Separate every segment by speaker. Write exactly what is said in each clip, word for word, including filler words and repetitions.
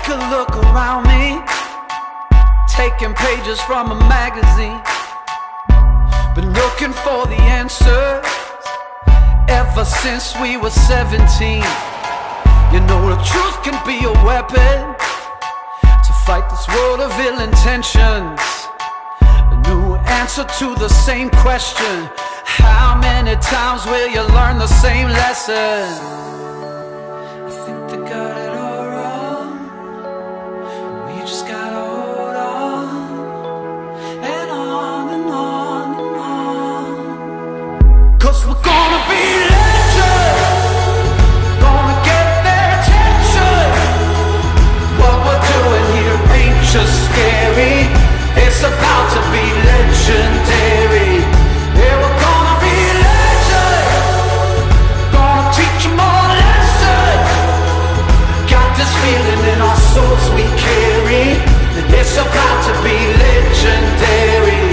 Speaker 1: take a look around me, taking pages from a magazine. Been looking for the answers ever since we were seventeen. You know the truth can be a weapon to fight this world of ill intentions. A new answer to the same question: how many times will you learn the same lesson? I think they got it all wrong. We just gotta hold on, and on and on and on. Cause we're gonna be legends, gonna get their attention. What we're doing here ain't just scary, it's about to be legendary. Yeah, we're gonna be legends, gonna teach them all a lesson. Got this feeling in our souls we carry, that it's about to be legendary.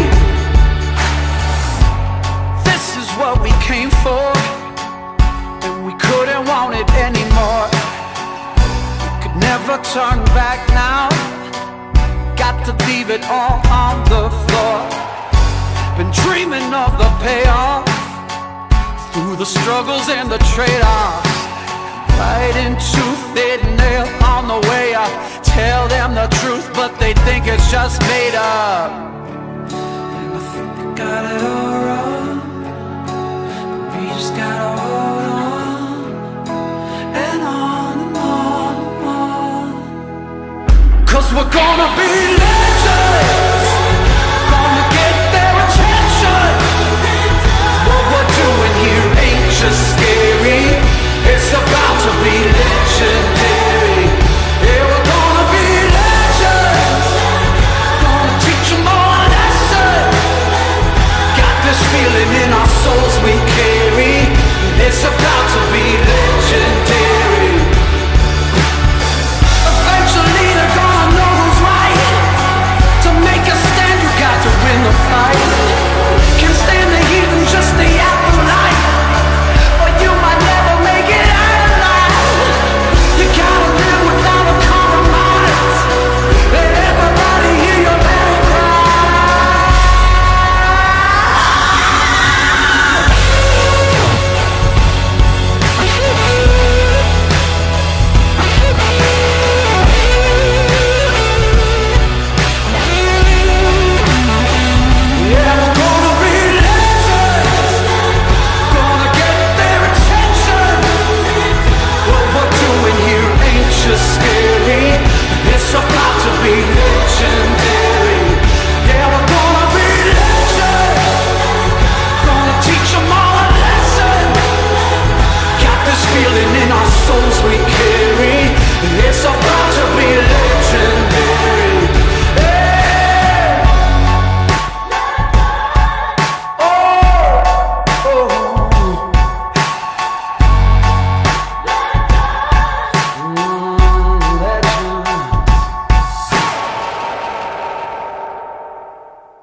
Speaker 1: This is what we came for, and we couldn't want it anymore. We could never turn back now, got to leave it all on the floor. Been dreaming of the payoff, through the struggles and the trade-offs. Right into thin nail on the way up. Tell them the truth, but they think it's just made up. And I think they got it all wrong, but we just gotta hold on, and on and on and on. Cause we're gonna be legends.